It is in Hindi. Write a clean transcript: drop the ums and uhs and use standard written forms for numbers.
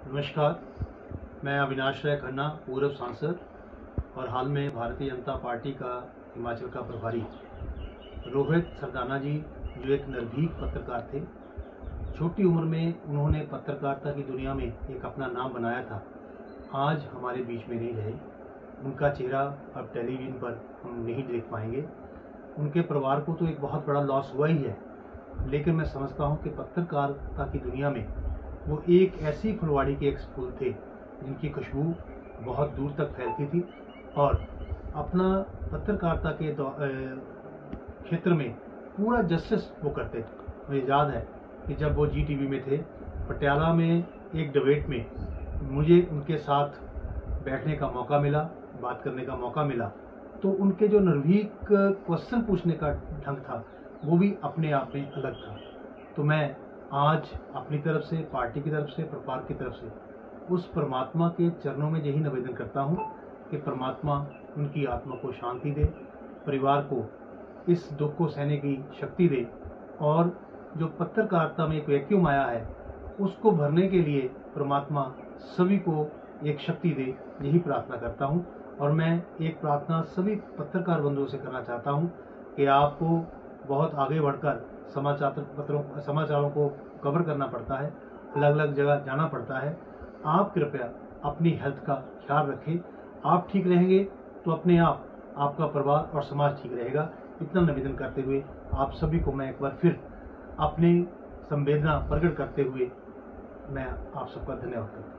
नमस्कार, मैं अविनाश राय खन्ना, पूर्व सांसद और हाल में भारतीय जनता पार्टी का हिमाचल का प्रभारी। रोहित सरदाना जी जो एक निर्भीक पत्रकार थे, छोटी उम्र में उन्होंने पत्रकारिता की दुनिया में एक अपना नाम बनाया था, आज हमारे बीच में नहीं रहे। उनका चेहरा अब टेलीविज़न पर हम नहीं देख पाएंगे। उनके परिवार को तो एक बहुत बड़ा लॉस हुआ ही है, लेकिन मैं समझता हूँ कि पत्रकारिता की दुनिया में वो एक ऐसी फुलवाड़ी के एक फूल थे जिनकी खुशबू बहुत दूर तक फैलती थी और अपना पत्रकारिता के क्षेत्र में पूरा जस्टिस वो करते थे। मुझे याद है कि जब वो GTV में थे, पटियाला में एक डिबेट में मुझे उनके साथ बैठने का मौका मिला, बात करने का मौका मिला, तो उनके जो निर्भीक क्वेश्चन पूछने का ढंग था वो भी अपने आप में अलग था। तो मैं आज अपनी तरफ से, पार्टी की तरफ से, परिवार की तरफ से उस परमात्मा के चरणों में यही निवेदन करता हूँ कि परमात्मा उनकी आत्मा को शांति दे, परिवार को इस दुख को सहने की शक्ति दे और जो पत्रकारिता में एक वैक्यूम आया है उसको भरने के लिए परमात्मा सभी को एक शक्ति दे, यही प्रार्थना करता हूँ। और मैं एक प्रार्थना सभी पत्रकार बंधुओं से करना चाहता हूँ कि आपको बहुत आगे बढ़कर समाचारों को कवर करना पड़ता है, अलग अलग जगह जाना पड़ता है। आप कृपया अपनी हेल्थ का ख्याल रखें। आप ठीक रहेंगे तो अपने आप आपका परिवार और समाज ठीक रहेगा। इतना निवेदन करते हुए आप सभी को मैं एक बार फिर अपनी संवेदना प्रकट करते हुए मैं आप सबका धन्यवाद करता हूँ।